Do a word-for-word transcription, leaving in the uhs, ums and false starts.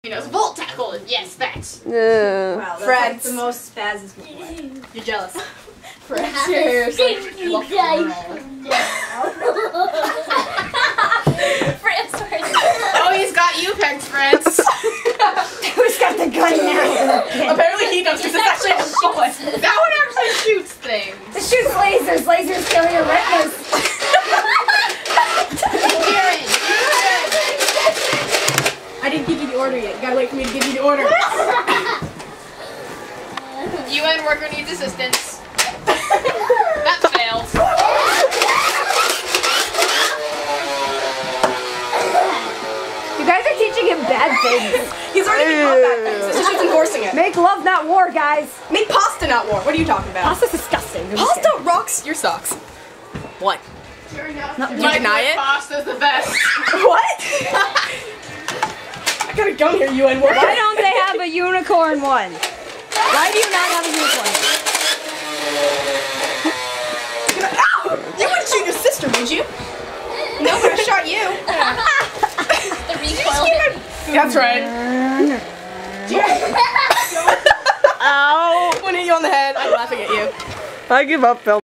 He knows Volt Tackle, and yes, that. Uh, Wow, that's Friends. like the most spasms before. You're jealous. Seriously. France first. Oh, he's got you pegged, friends. Who's got the gun now? Apparently he does, because it's actually a bullet. That one actually shoots things. It shoots lasers. Lasers kill your retinas. Karen, I didn't give you the order yet. You gotta wait for me to give you the order. U N worker needs assistance. That failed. You guys are teaching him bad things. He's already been taught bad things. This is just enforcing it. Make love, not war, guys. Make pasta, not war. What are you talking about? Pasta's disgusting. I'm just Pasta rocks your socks. What? Not You deny it? Pasta's the best. What? I gotta go here, U N. Why don't they have a unicorn one? Why do you not have a unicorn? Ow! You wouldn't shoot your sister, would you? No, but I shot you. the recoil. That's right. Ow! I'm gonna hit you on the head. I'm laughing at you. I give up, Phil.